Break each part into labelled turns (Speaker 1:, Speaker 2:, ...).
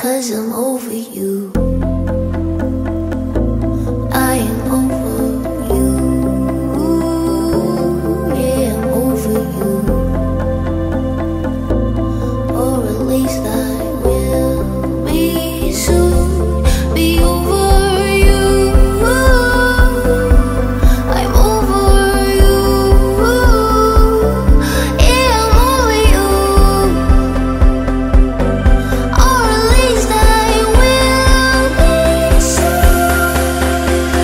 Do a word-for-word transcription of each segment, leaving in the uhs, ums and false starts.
Speaker 1: 'Cause I'm over you. I am over you. Yeah, I'm over you. Or at least I will be soon. Be over you. I'm over you. Yeah, I'm over you. Or at least I will be soon.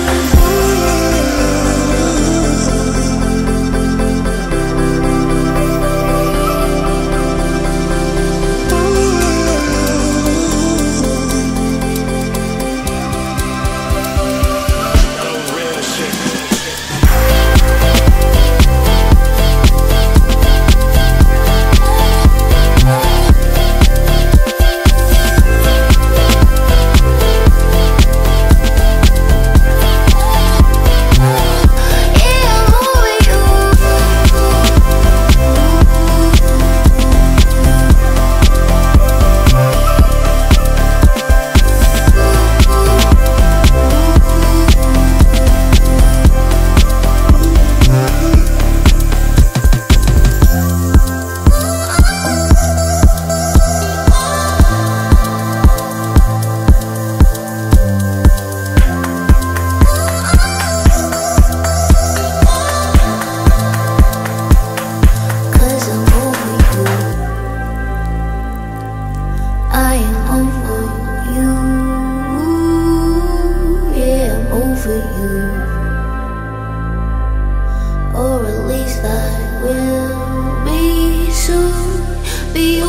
Speaker 1: I am over you. Yeah, I'm over you. Or at least I will be soon. Be